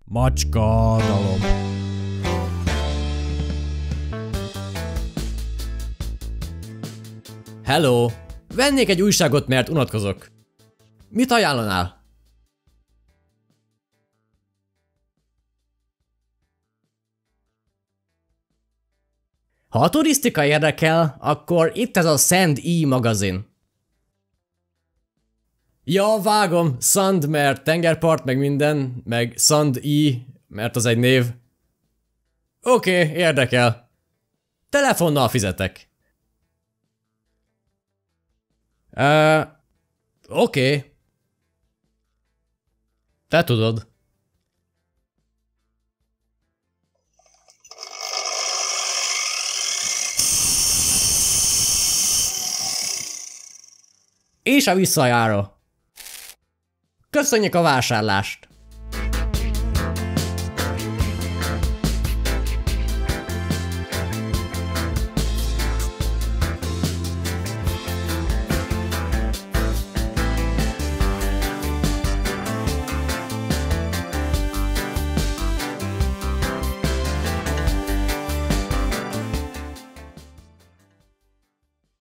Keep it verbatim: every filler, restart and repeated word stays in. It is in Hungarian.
Macskadalom. Hello! Vennék egy újságot, mert unatkozok. Mit ajánlanál? Ha a turisztika érdekel, akkor itt ez a Sand E magazin. Ja, vágom, Sand, mert tengerpart, meg minden, meg Sand E, mert az egy név. Oké, okay, érdekel. Telefonnal fizetek. Uh, Oké. Okay. Te tudod. És a visszajáró. Köszönjük a vásárlást!